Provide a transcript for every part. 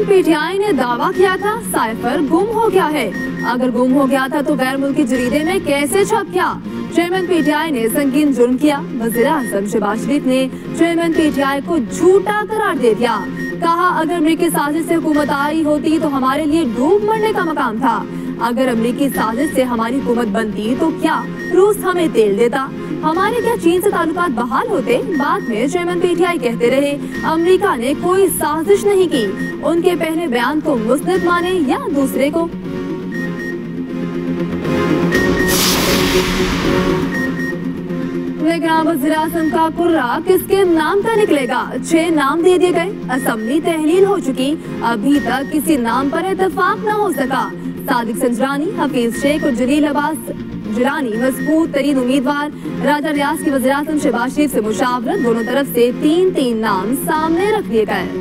PTI ने दावा किया था साइफर गुम हो गया है। अगर गुम हो गया था तो गैर मुल्की जरीदे में कैसे छप गया? चेयरमैन पीटीआई ने संगीन जुर्म किया। वज़ीर-ए-आज़म शहबाज शरीफ ने चेयरमैन पीटीआई को झूठा करार दे दिया। कहा अगर अमरीकी साजिश से हुकूमत आई होती तो हमारे लिए डूब मरने का मकाम था। अगर अमरीकी साजिश से हमारी हुकूमत बनती तो क्या रूस हमें तेल देता? हमारे क्या चीन से ताल्लुकात बहाल होते? बाद में चेयरमैन पीटीआई कहते रहे अमेरिका ने कोई साजिश नहीं की। उनके पहले बयान को मुस्लिम माने या दूसरे को? लेकिन वज़ीर-ए-आज़म का कुर्रा किसके नाम का निकलेगा? 6 नाम दे दिए गए। असेंबली तहलील हो चुकी, अभी तक किसी नाम पर इत्तेफाक न हो सका। सादिक संजरानी, हफीज शेख और जलील अब्बास जिलानी मजबूत तरीन उम्मीदवार। राजा रियाज की वज़ीर-ए-आज़म शहबाज शरीफ से मुशावरत, दोनों तरफ से 3-3 नाम सामने रख दिए गए।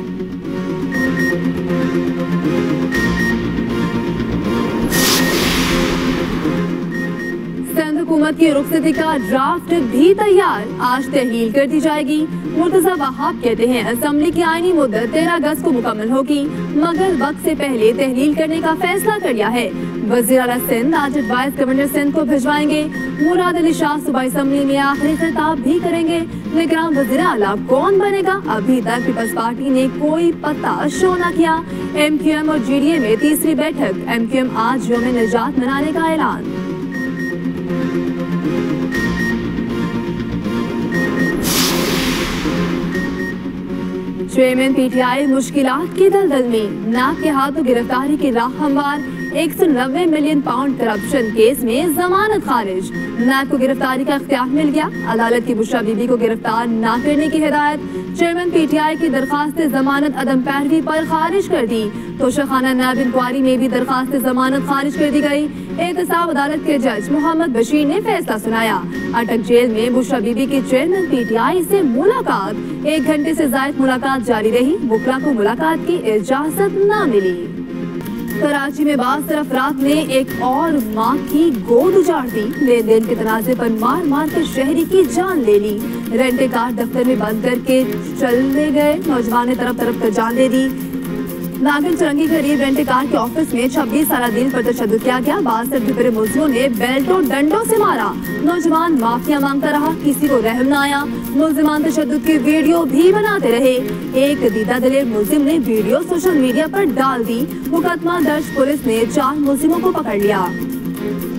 हुकूमत की रुखसती का ड्राफ्ट भी तैयार, आज तहलील कर दी जाएगी। मुर्तजा वहाब कहते हैं असेंबली की आईनी मुद्दत 13 अगस्त को मुकम्मल होगी, मगर वक्त से पहले तहलील करने का फैसला कर लिया है। वज़ीर आला सिंध आज वाइस गवर्नर सिंध को भिजवाएंगे। मुराद अली शाह सूबाई असेंबली में आखिरी खिताब भी करेंगे। लेकिन वज़ीर आला कौन बनेगा? अभी तक पीपल्स पार्टी ने कोई पता शो न किया। MQM और GDA में तीसरी बैठक, MQM आज यौम निजात मनाने का ऐलान। चेयरमैन पीटीआई मुश्किलात की दलदल में, नाक के हाथों गिरफ्तारी की राह हमवार। 190 मिलियन पाउंड करप्शन केस में जमानत खारिज। नाक को गिरफ्तारी का इख्तियार मिल गया। अदालत की बुशरा बीबी को गिरफ्तार न करने की हिदायत। चेयरमैन पीटीआई की दरखास्त जमानत अदम पैरवी पर खारिज कर दी। तोशाखाना नायब इंक्वायरी में भी दरखास्त जमानत खारिज कर दी गई। एहतसाब अदालत के जज मोहम्मद बशीर ने फैसला सुनाया। अटक जेल में बुशरा बीबी की चेयरमैन पीटीआई से मुलाकात, 1 घंटे से ज्यादा मुलाकात जारी रही। वुकला को मुलाकात की इजाजत न मिली। कराची में बाज़ अफराद ने एक और माँ की गोद उजाड़ दी। लेन देन के तनाज़े पर मार मार कर शहरी की जान ले ली। रेंटे कार दफ्तर में बंद करके चले गए। नौजवान ने तरफ तरफ कर जान ले दी। नागिन चरंगी करीब रेंटे कार के ऑफिस में 26 साल दिन पर तशद्दुद किया गया। 62 दुपहरे मुल्जिमों ने बेल्टों डंडों से मारा। नौजवान माफिया मांगता रहा, किसी को रहम न आया। मुल्जिमान तशद्दुद की वीडियो भी बनाते रहे। एक दीदा दलेर मुल्जिम ने वीडियो सोशल मीडिया पर डाल दी। मुकदमा दर्ज, पुलिस ने 4 मुल्जिमों को पकड़ लिया।